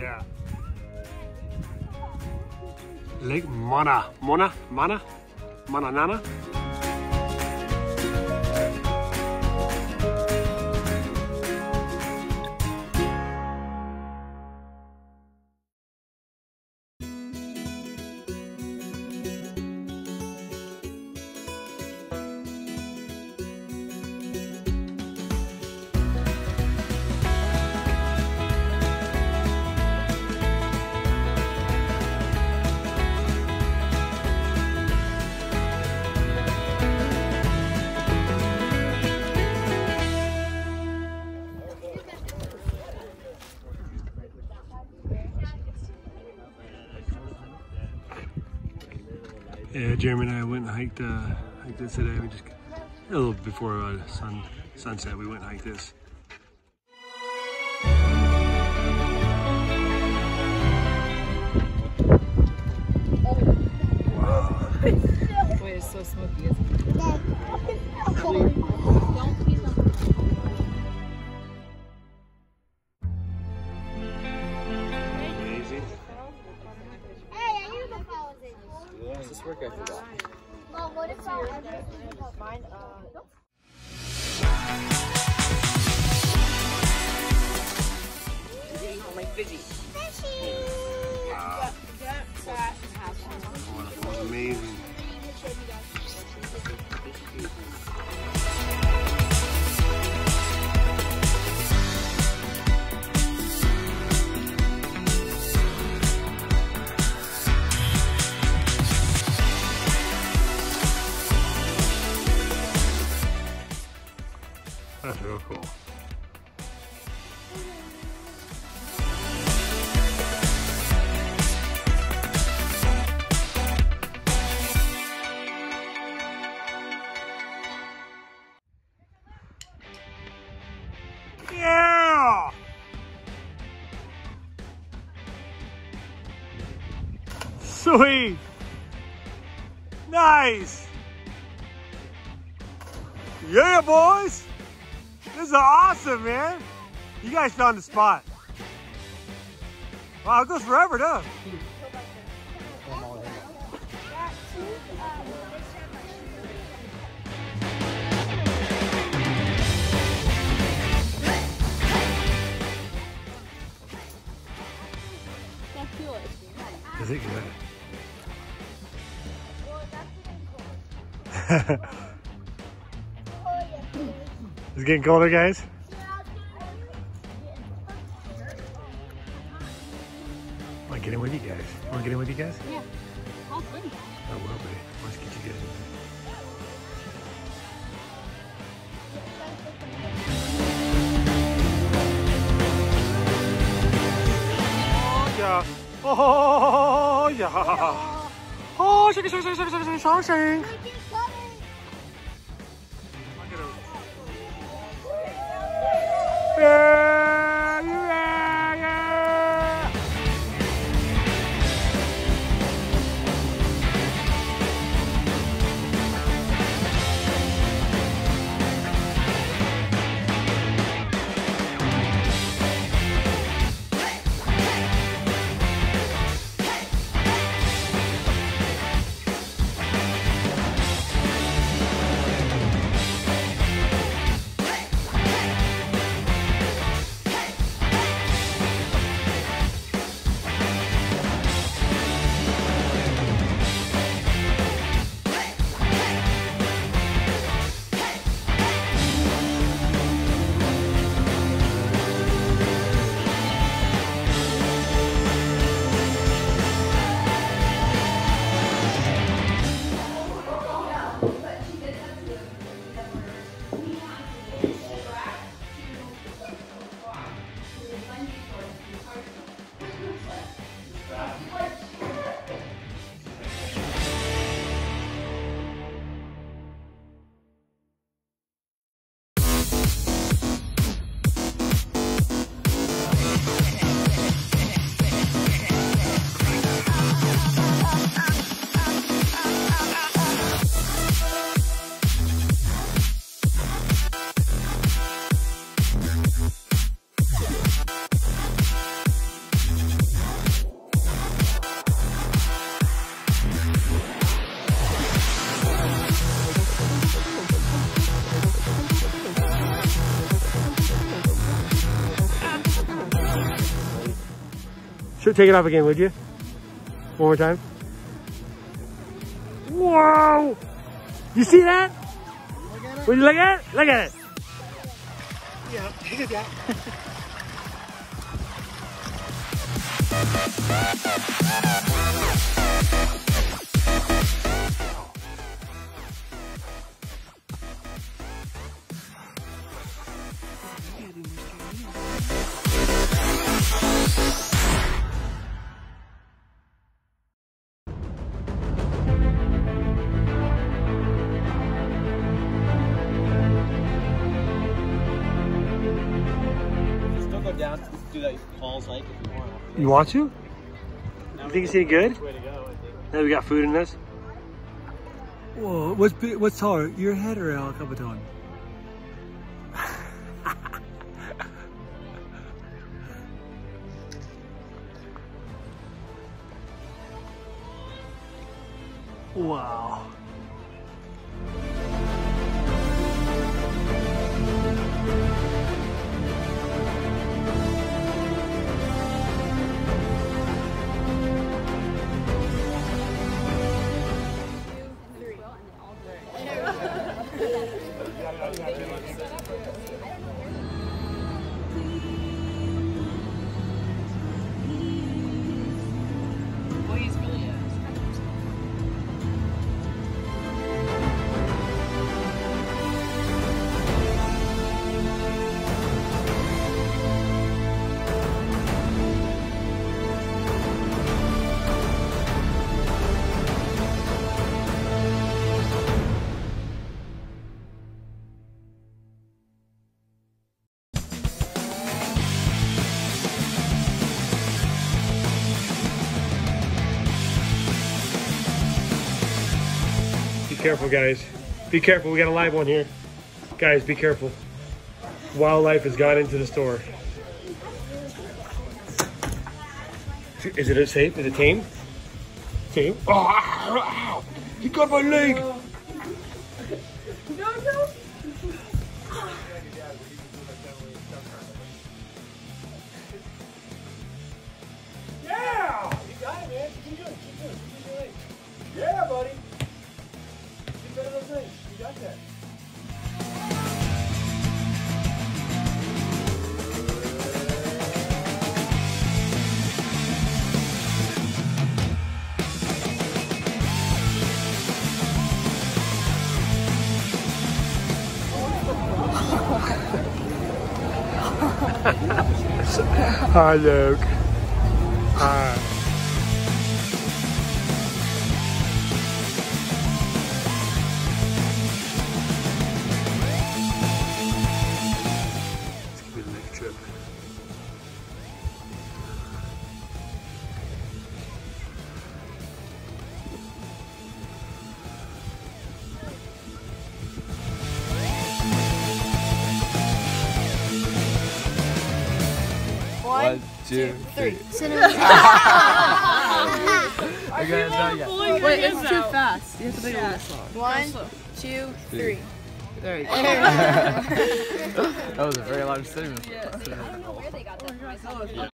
Yeah. Lake Mana. Nana. Yeah, Jeremy and I went and hiked this today. We just a little before sunset. We went and hiked this. Wow. Boy, it's so smoky, isn't it? Work after that. Well, what if I find You're getting all my fishy. Wow. That was amazing. That's real cool. Yeah! Sweet! Nice! Yeah, boys! This is awesome, man. You guys found the spot. Wow, it goes forever, doesn't it? Is it good? It's getting colder, guys. Want to get in with you guys? Want to get in with you guys? Yeah. I'll swim. I will be. Let's get you guys in there. Oh yeah. Oh, shake, shake, shake, shake, shake, shake, shake. Yeah, yeah, yeah. Sure, take it off again, would you? One more time. Whoa! You see that? Would you look at it? Look at it. Yeah, take it down. Still go down to do that falls hike if you want. You want to? Now You think it's any good? way to go, I think. Now we got food in this. Whoa, what's taller, your head or El Capitan? Wow. Well, he's really Be careful, guys. Be careful, we got a live one here. Guys, be careful. Wildlife has got into the store. Is it safe? Is it tame? Tame? Oh, ow, ow. You got my leg! Yeah! You got it, man. Keep doing it. Keep doing it. Keep doing it. Yeah, buddy. Keep better those things. You got that. Hi, Luke. Hi. It's gonna be the next trip. One, 2, 3. cinnamon. Okay, not yet. Wait, it's too fast. You have to make it slow. 1, 2, 3. There you go. That was a very large statement. I don't know where they got that from.